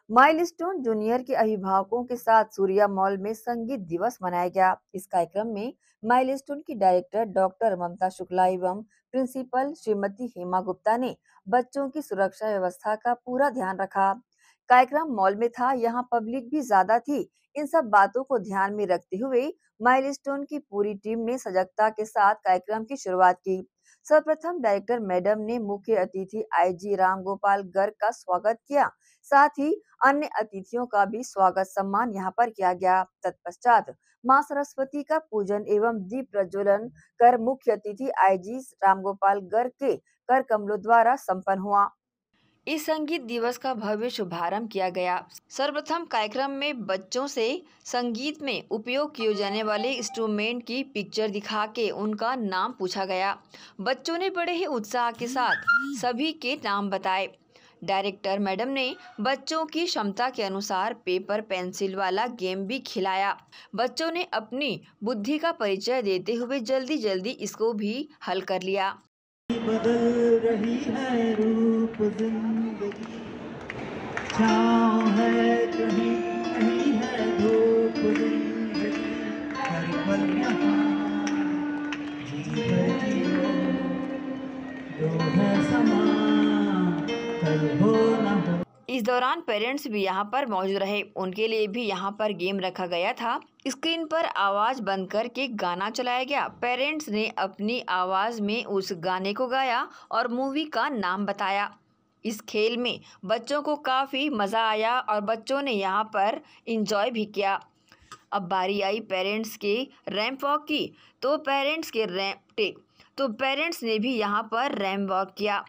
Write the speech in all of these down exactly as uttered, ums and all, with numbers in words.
Milestone junior के अभिभावकों के साथ सूर्या मॉल में संगीत दिवस मनाया गया। इस कार्यक्रम में माइलस्टोन की डायरेक्टर डॉक्टर ममता शुक्ला एवं प्रिंसिपल श्रीमती हेमा गुप्ता ने बच्चों की सुरक्षा व्यवस्था का पूरा ध्यान रखा। कार्यक्रम मॉल में था, यहाँ पब्लिक भी ज्यादा थी। इन सब बातों को ध्यान में रखते हुए माइलस्टोन की पूरी टीम ने सजगता के साथ कार्यक्रम की शुरुआत की। सर्वप्रथम डायरेक्टर मैडम ने मुख्य अतिथि आईजी रामगोपाल गर्ग का स्वागत किया। साथ ही अन्य अतिथियों का भी स्वागत सम्मान यहाँ पर किया गया। तत्पश्चात मां सरस्वती का पूजन एवं दीप प्रज्वलन कर मुख्य अतिथि आईजी रामगोपाल गर्ग के कर कमलों द्वारा संपन्न हुआ। इस संगीत दिवस का भव्य शुभारंभ किया गया। सर्वप्रथम कार्यक्रम में बच्चों से संगीत में उपयोग किए जाने वाले इंस्ट्रूमेंट की पिक्चर दिखा के उनका नाम पूछा गया। बच्चों ने बड़े ही उत्साह के साथ सभी के नाम बताए। डायरेक्टर मैडम ने बच्चों की क्षमता के अनुसार पेपर पेंसिल वाला गेम भी खिलाया। बच्चों ने अपनी बुद्धि का परिचय देते हुए जल्दी जल्दी इसको भी हल कर लिया। बदल रही है रूप जिंदगी, छाँव है कहीं कहीं है धूप जिंदगी, हर पल यहाँ जी भर जियो, जो है समा कल हो न हो। इस दौरान पेरेंट्स भी यहाँ पर मौजूद रहे। उनके लिए भी यहाँ पर गेम रखा गया था। स्क्रीन पर आवाज बंद करके गाना चलाया गया। पेरेंट्स ने अपनी आवाज में उस गाने को गाया और मूवी का नाम बताया। इस खेल में बच्चों को काफी मजा आया और बच्चों ने यहाँ पर एंजॉय भी किया। अब बारी आई पेरेंट्स के रैंप वॉक की, तो पेरेंट्स के रैंप तो पेरेंट्स ने भी यहाँ पर रैंप वॉक किया।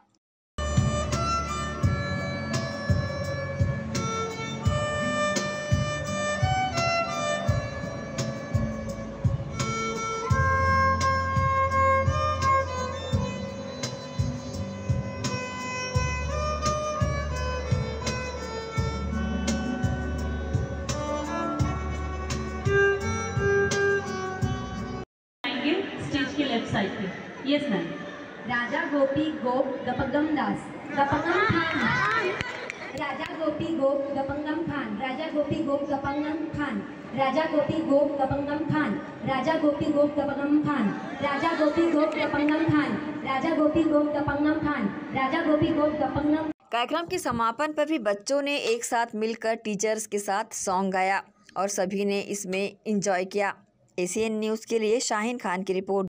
स्टेज के लेफ्ट साइड पे। Yes ma'am. राजा गोपी गोप गपगम दास गपगम खान, राजा गोपी गोप गपंगम खान, राजा गोपी गोप गपंगम खान, राजा गोपी गोप गपंगम खान, राजा गोपी गोप गपंगम खान, राजा गोपी गोप गपंगम खान, राजा गोपी गोप गपंगम खान, राजा गोपी गोप गपंगम। कार्यक्रम के समापन पर भी बच्चों ने एक साथ मिलकर टीचर्स के साथ सॉन्ग गाया और सभी ने इसमें एंजॉय किया। एसीएन न्यूज़ के लिए शाहीन खान की रिपोर्ट।